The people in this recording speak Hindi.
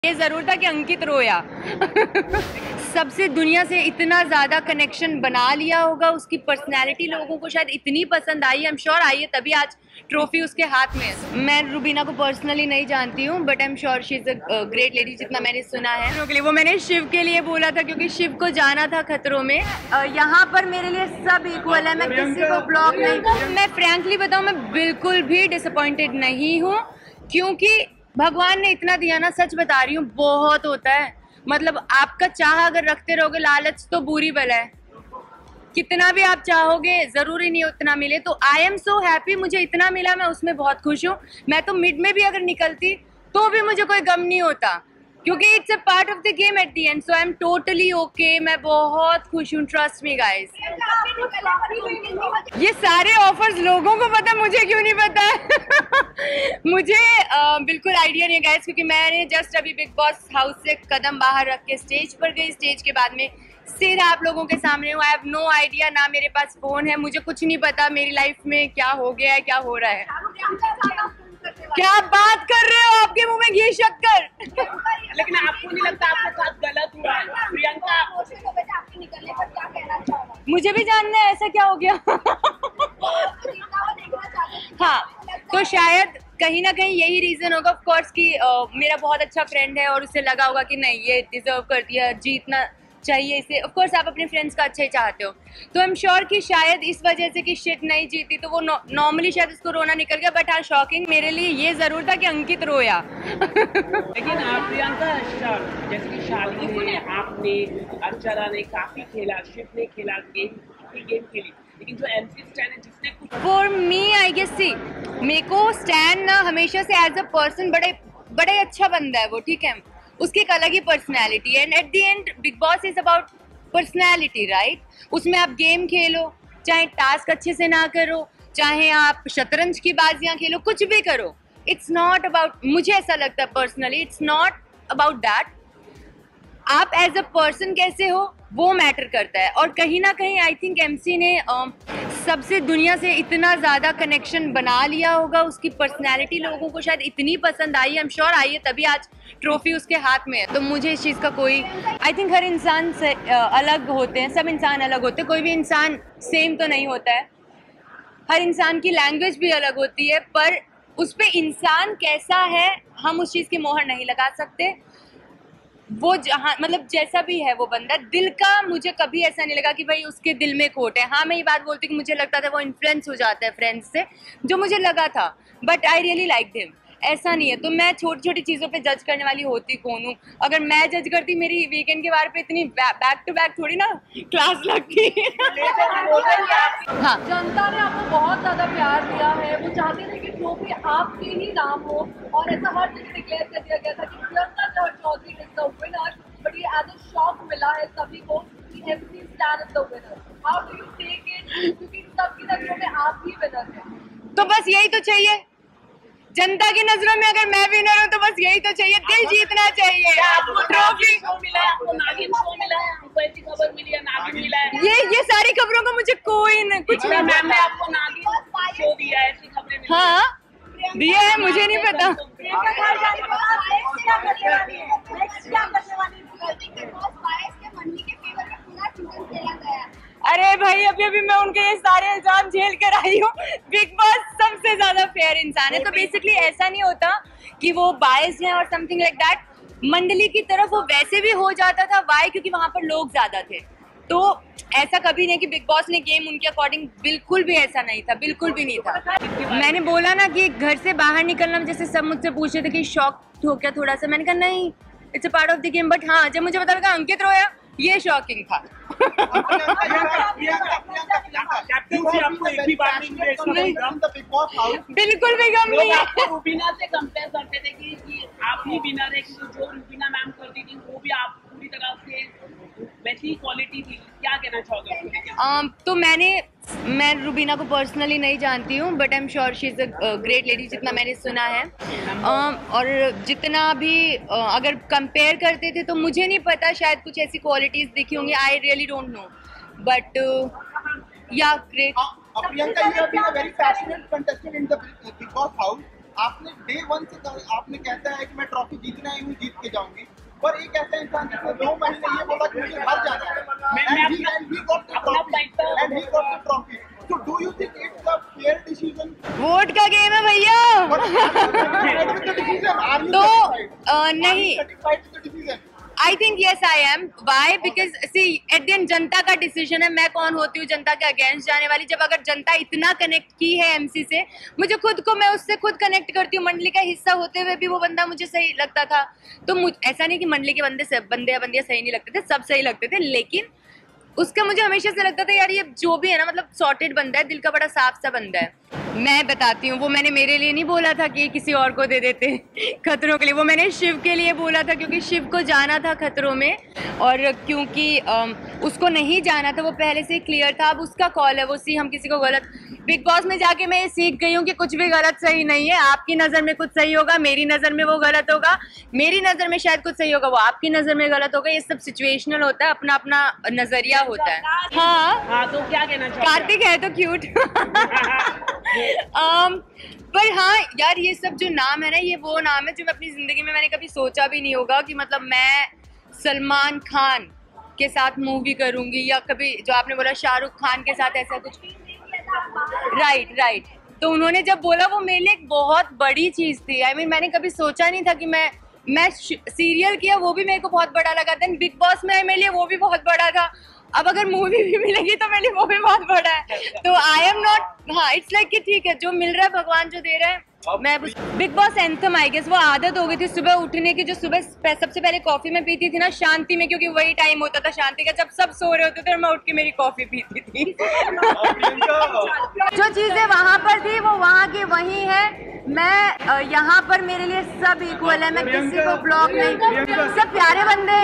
ये जरूर था कि अंकित रोया। सबसे दुनिया से इतना ज़्यादा कनेक्शन बना लिया होगा, उसकी पर्सनैलिटी लोगों को शायद इतनी पसंद आई, आई एम श्योर आई है, तभी आज ट्रॉफी उसके हाथ में है। मैं रुबीना को पर्सनली नहीं जानती हूँ, but I am sure she is a great lady, जितना मैंने सुना है। वो मैंने शिव के लिए बोला था क्योंकि शिव को जाना था खतरों में। यहाँ पर मेरे लिए सब इक्वल है, मैं किसी को ब्लॉक नहीं। मैं फ्रैंकली बताऊँ, मैं बिल्कुल भी डिसअपॉइंटेड नहीं हूँ, क्योंकि भगवान ने इतना दिया ना, सच बता रही हूँ, बहुत होता है। मतलब आपका चाह अगर रखते रहोगे, लालच तो बुरी बला है। कितना भी आप चाहोगे जरूरी नहीं उतना मिले। तो आई एम सो हैप्पी, मुझे इतना मिला, मैं उसमें बहुत खुश हूँ। मैं तो मिड में भी अगर निकलती तो भी मुझे कोई गम नहीं होता, क्योंकि it's a part of the game at the end. So I am totally okay, मैं बहुत खुश हूँ, ट्रस्ट मी गाइस। ये सारे ऑफर्स लोगों को पता, मुझे क्यों नहीं पता? मुझे बिल्कुल आइडिया नहीं है गाइस, क्योंकि मैंने जस्ट अभी बिग बॉस हाउस से कदम बाहर रख के स्टेज पर गई। स्टेज के बाद में सीधा आप लोगों के सामने हूँ। आई हैव नो आइडिया, ना मेरे पास फोन है, मुझे कुछ नहीं पता मेरी लाइफ में क्या हो गया है, क्या हो रहा है। क्या बात कर रहे हो, आपके मुंह में घी शक्कर? लेकिन आपको नहीं लगता आपके साथ गलत हुआ है? प्रियंका, मुझे भी जानना है ऐसा क्या हो गया। हाँ, तो शायद कहीं ना कहीं यही रीजन होगा ऑफ कोर्स कि मेरा बहुत अच्छा फ्रेंड है और उसे लगा होगा कि नहीं, ये डिजर्व करती है, जीतना चाहिए इसे। ऑफ कोर्स आप अपने फ्रेंड्स का अच्छा ही चाहते हो, तो आई एम श्योर कि शायद इस वजह से कि शिट नहीं जीती तो वो नॉर्मली शायद उसको रोना निकल गया। बट हाँ, शॉकिंग मेरे लिए ये जरूर था कि अंकित रोया। लेकिन आप प्रियंका, जैसे कि शालिनी ने, आपने, अर्चना ने काफी खेला, शिव ने खेला, गेम खेली, लेकिन जो एमसी स्टैन है जिसने कुछ फॉर मी आई गेस, सी मेरे को स्टैन ना हमेशा से एज अ पर्सन बड़े अच्छा बंदा है वो, ठीक है, उसकी एक अलग ही पर्सनैलिटी है। And at the end Big Boss is about personality, right? उसमें आप गेम खेलो, चाहे टास्क अच्छे से ना करो, चाहे आप शतरंज की बाजियां खेलो, कुछ भी करो, इट्स नॉट अबाउट, मुझे ऐसा लगता है personally, it's not about that. आप एज अ पर्सन कैसे हो वो मैटर करता है। और कहीं ना कहीं आई थिंक एमसी ने सबसे दुनिया से इतना ज़्यादा कनेक्शन बना लिया होगा, उसकी पर्सनैलिटी लोगों को शायद इतनी पसंद आई, आई एम श्योर आई है, तभी आज ट्रॉफी उसके हाथ में है। तो मुझे इस चीज़ का कोई, आई थिंक हर इंसान से अलग होते हैं, सब इंसान अलग होते हैं, कोई भी इंसान सेम तो नहीं होता है। हर इंसान की लैंग्वेज भी अलग होती है, पर उस पर इंसान कैसा है हम उस चीज़ की मोहर नहीं लगा सकते। वो जहाँ, मतलब जैसा भी है वो बंदा, दिल का मुझे कभी ऐसा नहीं लगा कि भाई उसके दिल में खोट है। हाँ, मैं ये बात बोलती हूँ कि मुझे लगता था वो इन्फ्लुएंस हो जाता है फ्रेंड्स से, जो मुझे लगा था, but I really like him, ऐसा नहीं है। तो मैं छोटी छोटी चीज़ों पे जज करने वाली होती कौन हूँ? अगर मैं जज करती, मेरी वीकेंड के बारे पे इतनी बैक टू बैक थोड़ी ना क्लास लगती। हाँ, जनता ने आपको बहुत ज़्यादा प्यार दिया है, वो चाहते थे कि ट्रॉफी आपके ही नाम हो, और ऐसा हर जगह डिक्लेयर कर दिया गया था कि Priyanka Chaudhary is the winner. But ये एज अ शॉक मिला है सभी को कि MC Stan is the winner. How do you take it, क्योंकि सबकी नजरों में आप ही विनर हैं। तो बस यही तो चाहिए जनता की नजरों में, अगर मैं विनर हूँ तो बस यही तो चाहिए, दिल जीतना चाहिए। आपको ट्रॉफी मिला है, आपको नागिन शो मिला है, आपको ऐसी खबर मिली है नागिन मिला है। ये सारी खबरों को मुझे कोई न कुछ नहीं। मैम ने आपको नागिन शो दिया है, ऐसी खबरें मिली है। हाँ, दिया है, मुझे नहीं पता। अरे भाई, अभी अभी मैं उनके ये सारे इल्जाम झेल कर आई हूँ। बिग बॉस सबसे ज्यादा फेयर इंसान है, तो बेसिकली ऐसा नहीं होता कि वो बायस्ड है और समथिंग लाइक दैट। मंडली की तरफ वो वैसे भी हो जाता था, वाई? क्योंकि वहां पर लोग ज्यादा थे। तो ऐसा कभी नहीं कि बिग बॉस ने गेम उनके अकॉर्डिंग, बिल्कुल भी ऐसा नहीं था, बिल्कुल भी नहीं था। मैंने बोला ना कि घर से बाहर निकलना, जैसे सब मुझसे पूछ रहे थे कि शॉक हो गया थोड़ा सा, मैंने कहा नहीं, it's a part of the game. But हाँ, जब मुझे पता लगा अंकित रोया, ये शॉकिंग था। बिल्कुल भी गम नहीं है। रुबीना से कंपेयर करते थे कि आप ही विनर है, क्योंकि जो रुबीना मैम करती थी वो भी आप पूरी तरह से वैसी क्वालिटी थी। क्या कहना चाहोगे? तो मैं रुबीना को पर्सनली नहीं जानती हूँ, but I am sure she is a great lady, जितना मैंने सुना है। और जितना भी अगर कंपेयर करते थे तो मुझे नहीं पता, शायद कुछ ऐसी क्वालिटीज दिखी होंगी, I really don't know, but yeah great. Priyanka, you have been a very passionate contestant in the Big Boss house. आपने डे 1 से आपने कहता है कि मैं ट्रॉफी जीतना ही हूँ, जीत के जाऊंगी, पर एक ऐसा इंसान जिसने 2 महीने ये बोला कि मुझे हार जाना है, and he got the trophy. So do you think it's a fair decision? Vote का गेम है भैया। But are you satisfied with the decision? Are you तो satisfied? नहीं, Are you satisfied with the decision? I think yes I am. Why? Because see at the end जनता का डिसीजन है। मैं कौन होती हूँ जनता के अगेंस्ट जाने वाली? जब अगर जनता इतना कनेक्ट की है एमसी से, मुझे खुद को, मैं उससे खुद कनेक्ट करती हूँ। मंडली का हिस्सा होते हुए भी वो बंदा मुझे सही लगता था। तो ऐसा नहीं कि मंडली के बंदे या बंदियाँ सही नहीं लगते थे, सब सही लगते थे, लेकिन उसका मुझे हमेशा से लगता था यार ये जो भी है ना, मतलब सॉर्टेड बंदा है, दिल का बड़ा साफ सा बंदा है। मैं बताती हूँ, वो मैंने मेरे लिए नहीं बोला था कि किसी और को दे देते खतरों के लिए, वो मैंने शिव के लिए बोला था, क्योंकि शिव को जाना था खतरों में, और क्योंकि उसको नहीं जाना था, वो पहले से क्लियर था। अब उसका कॉल है, वो हम किसी को गलत। बिग बॉस में जाके मैं ये सीख गई हूँ कि कुछ भी गलत सही नहीं है। आपकी नज़र में कुछ सही होगा, मेरी नज़र में वो गलत होगा, मेरी नज़र में शायद कुछ सही होगा, वो आपकी नज़र में गलत होगा। ये सब सिचुएशनल होता है, अपना अपना नज़रिया होता है। हाँ, तो क्या कहना चाहते हैं? कार्तिक है तो क्यूट। पर हाँ यार, ये सब जो नाम है ना, ये वो नाम है जो मैं अपनी ज़िंदगी में मैंने कभी सोचा भी नहीं होगा कि मतलब मैं सलमान खान के साथ मूवी करूँगी, या कभी जो आपने बोला शाहरुख खान के साथ ऐसा कुछ। राइट। तो उन्होंने जब बोला, वो मेरे लिए एक बहुत बड़ी चीज़ थी। I mean, मैंने कभी सोचा नहीं था कि मैं सीरियल किया, वो भी मेरे को बहुत बड़ा लगा। देन बिग बॉस में मेरे लिए वो भी बहुत बड़ा था। अब अगर मूवी भी मिलेगी तो मेरे लिए वो भी बहुत बड़ा है। तो आई एम नॉट, हाँ, इट्स लाइक कि ठीक है, जो मिल रहा है भगवान जो दे रहा है। मैं Big Boss anthem, I guess वो आदत हो गई थी सुबह उठने की, जो सुबह सबसे पहले कॉफी में पीती थी ना शांति में, क्योंकि वही टाइम होता था शांति का, जब सब सो रहे होते थे और मैं उठ के मेरी कॉफी पीती थी। जो चीजें वहां पर थी वो वहां की वही है। मैं यहाँ पर मेरे लिए सब इक्वल है, मैं किसी को ब्लॉक नहीं, सब प्यारे बंदे।